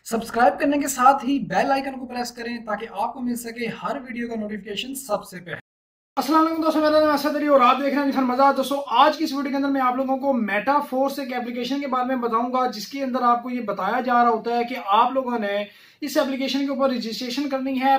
Subscribe करने के साथ ही बेल आइकन को प्रेस करें ताकि आपको मिल सके हर वीडियो का नोटिफिकेशन सबसे पहले। अस्सलाम वालेकुम दोस्तों, मेरा नाम असद अली और आप देख रहे हैं मजा। दोस्तों आज की इस वीडियो के अंदर मैं आप लोगों को मेटाफोर्स एक एप्लीकेशन के बारे में बताऊंगा, जिसके अंदर आपको ये बताया जा रहा होता है कि आप लोगों ने इस एप्लीकेशन के ऊपर रजिस्ट्रेशन करनी है,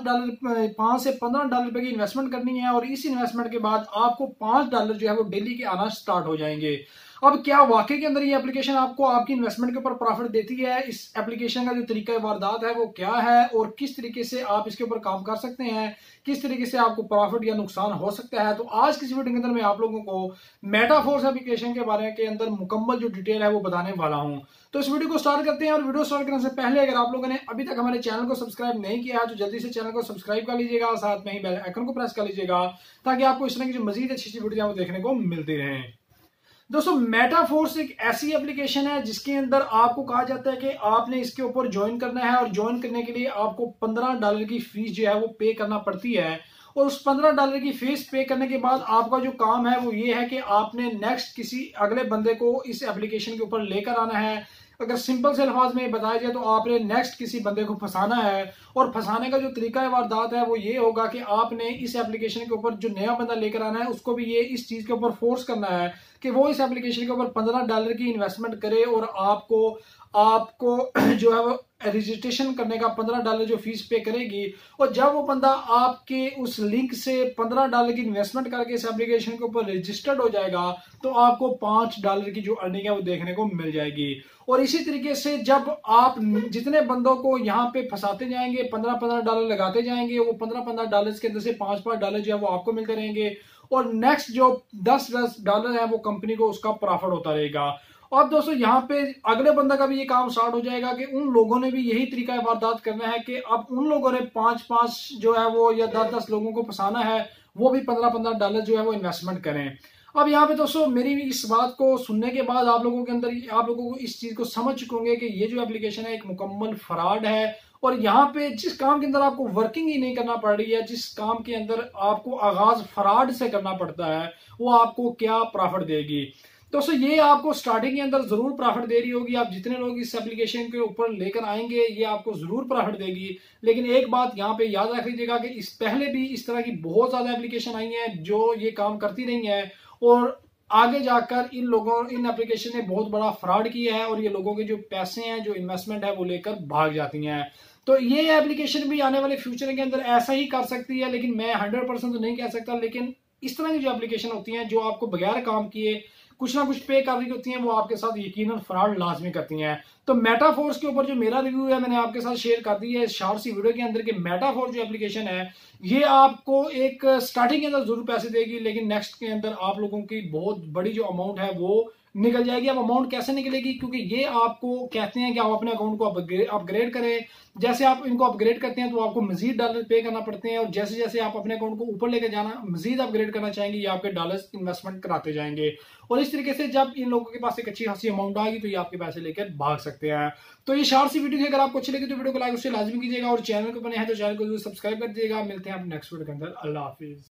$5 से $15 की इन्वेस्टमेंट करनी है और इस इन्वेस्टमेंट के बाद आपको $5 जो है वो डेली के आना स्टार्ट हो जाएंगे। अब क्या वाकई के अंदर ये एप्लीकेशन आपको आपकी इन्वेस्टमेंट के ऊपर प्रॉफिट देती है? इस एप्लीकेशन का जो तरीका वारदात है वो क्या है और किस तरीके से आप इसके ऊपर काम कर सकते हैं, किस तरीके से आपको प्रॉफिट या नुकसान हो सकता है। तो आज की इस वीडियो के अंदर मैं आप लोगों को मेटाफोर्स एप्लीकेशन के बारे के अंदर मुकम्मल जो डिटेल है वो बताने वाला हूं। तो इस वीडियो को स्टार्ट करते हैं। और वीडियो स्टार्ट करने से पहले अगर आप लोगों ने अभी तक हमारे चैनल को सब्सक्राइब नहीं किया है तो जल्दी से चैनल को सब्सक्राइब कर लीजिएगा, साथ में ही बेल आइकन को प्रेस कर लीजिएगा ताकि आपको इस तरह की जो मजीद अच्छी वीडियो देखने को मिलती रहे। दोस्तों मेटाफोर्स एक ऐसी एप्लीकेशन है जिसके अंदर आपको कहा जाता है कि आपने इसके ऊपर ज्वाइन करना है और ज्वाइन करने के लिए आपको $15 की फीस जो है वो पे करना पड़ती है। और उस $15 की फीस पे करने के बाद आपका जो काम है वो ये है कि आपने नेक्स्ट किसी अगले बंदे को इस एप्लीकेशन के ऊपर लेकर आना है। अगर सिंपल से अल्फाज में बताया जाए तो आपने नेक्स्ट किसी बंदे को फंसाना है और फंसाने का जो तरीका वारदात है वो ये होगा कि आपने इस एप्लीकेशन के ऊपर जो नया बंदा लेकर आना है उसको भी ये इस चीज के ऊपर फोर्स करना है कि वो इस एप्लीकेशन के ऊपर $15 की इन्वेस्टमेंट करे और आपको आपको जो है वो रजिस्ट्रेशन करने का $15 जो फीस पे करेगी। और जब वो बंदा आपके उस लिंक से $15 की इन्वेस्टमेंट करके इस एप्लीकेशन के ऊपर रजिस्टर्ड हो जाएगा तो आपको $5 की जो अर्निंग है वो देखने को मिल जाएगी। और इसी तरीके से जब आप जितने बंदों को यहाँ पे फंसाते जाएंगे, $15 लगाते जाएंगे, वो $15 के अंदर से $5 जो है वो आपको मिलते रहेंगे और नेक्स्ट जो $10 है वो कंपनी को उसका प्रॉफिट होता रहेगा। और दोस्तों यहाँ पे अगले बंदा का भी ये काम स्टार्ट हो जाएगा कि उन लोगों ने भी यही तरीका वारदात करना है कि अब उन लोगों ने 5-5 जो है वो या 10-10 लोगों को फंसाना है, वो भी $15 जो है वो इन्वेस्टमेंट करें। अब यहाँ पे दोस्तों मेरी इस बात को सुनने के बाद आप लोगों के अंदर आप लोगों को इस चीज को समझ चुके होंगे कि ये जो एप्लीकेशन है एक मुकम्मल फ्रॉड है। और यहाँ पे जिस काम के अंदर आपको वर्किंग ही नहीं करना पड़ रही है, जिस काम के अंदर आपको आगाज फ्रॉड से करना पड़ता है, वो आपको क्या प्रॉफिट देगी? दोस्तों ये आपको स्टार्टिंग के अंदर जरूर प्रॉफिट दे रही होगी। आप जितने लोग इस एप्लीकेशन के ऊपर लेकर आएंगे ये आपको जरूर प्रॉफिट देगी। लेकिन एक बात यहाँ पे याद रख लीजिएगा कि इस पहले भी इस तरह की बहुत ज्यादा एप्लीकेशन आई हैं जो ये काम करती रही है और आगे जाकर इन एप्लीकेशन ने बहुत बड़ा फ्रॉड किया है और ये लोगों के जो पैसे हैं, जो इन्वेस्टमेंट है वो लेकर भाग जाती हैं। तो ये एप्लीकेशन भी आने वाले फ्यूचर के अंदर ऐसा ही कर सकती है, लेकिन मैं 100% तो नहीं कह सकता। लेकिन इस तरह की जो एप्लीकेशन होती हैं जो आपको बगैर काम किए कुछ ना कुछ पे कर रही होती हैं, वो आपके साथ यकीनन फ्रॉड लाजमी करती हैं। तो मेटाफोर्स के ऊपर जो मेरा रिव्यू है मैंने आपके साथ शेयर कर दी है शॉर्ट सी वीडियो के अंदर कि मेटाफोर्स जो एप्लीकेशन है ये आपको एक स्टार्टिंग के अंदर जरूर पैसे देगी, लेकिन नेक्स्ट के अंदर आप लोगों की बहुत बड़ी जो अमाउंट है वो निकल जाएगी। अब अमाउंट कैसे निकलेगी? क्योंकि ये आपको कहते हैं कि आप अपने अकाउंट को अपग्रेड करें। जैसे आप इनको अपग्रेड करते हैं तो आपको मजीद डॉलर पे करना पड़ते हैं और जैसे जैसे आप अपने अकाउंट को ऊपर लेकर जाना मजीद अपग्रेड करना चाहेंगे ये आपके डॉलर्स इन्वेस्टमेंट कराते जाएंगे। और इस तरीके से जब इन लोगों के पास एक अच्छी खासी अमाउंट आएगी तो ये आपके पैसे लेकर भाग सकते हैं। तो ये शॉर्ट सी वीडियो अगर आपको अच्छी लगी तो वीडियो को लाइक उससे लाजमी कीजिएगा और चैनल को बने हैं तो चैनल को सब्सक्राइब कर दीजिएगा। मिलते हैं आप नेक्स्ट वीडियो के अंदर। अल्लाह हाफिज।